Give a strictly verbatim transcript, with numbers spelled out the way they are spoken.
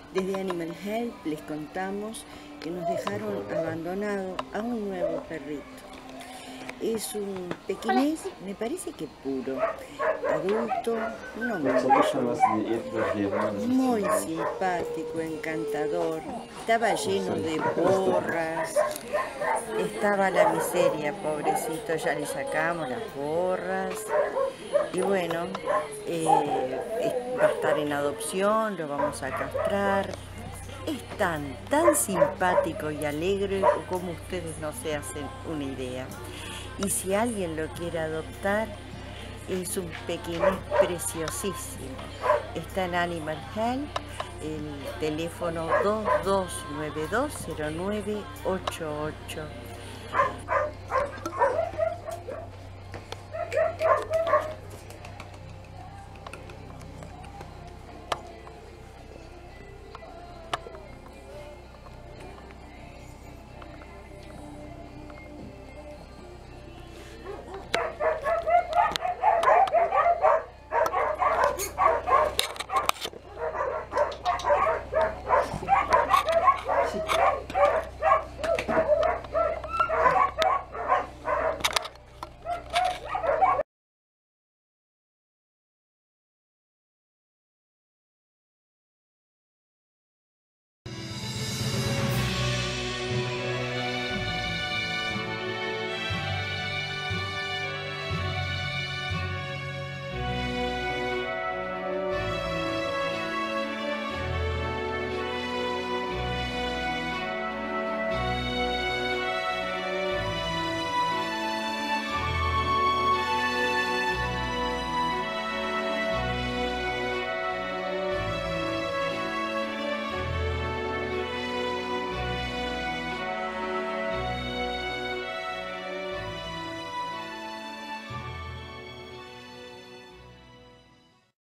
Desde Animal Help les contamos que nos dejaron abandonado a un nuevo perrito. Es un pequinés, me parece que puro, adulto, no mucho, muy simpático, encantador, estaba lleno de borras, estaba la miseria, pobrecito, ya le sacamos las borras. Y bueno, eh, va a estar en adopción, lo vamos a castrar. Es tan, tan simpático y alegre como ustedes no se hacen una idea. Y si alguien lo quiere adoptar, es un pequinés preciosísimo. Está en Animal Help, el teléfono dos dos nueve dos cero nueve ocho ocho.